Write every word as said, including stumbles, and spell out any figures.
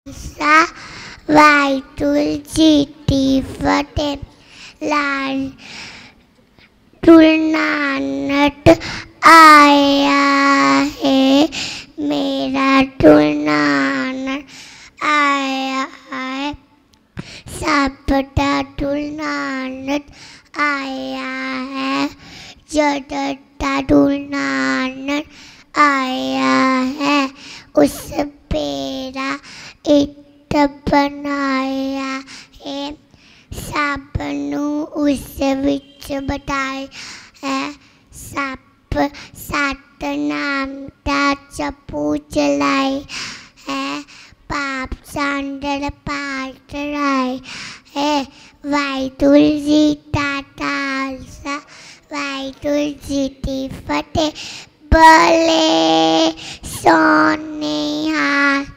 सा वाहिगुरू जी की फतेह। लाल नानक आया है, मेरा नानक आया है। सबका नानक आया है, जगत का नानक आया है। उस पेड़ा इत बनाया है, सबनू उस विच बताया है। सप सत नाम का जपू चलाए है, पाप संदर पाठ राय है। वाहिगुरू जी का खालसा, वाहिगुरू जी की फतेह। बोले सोने हाल।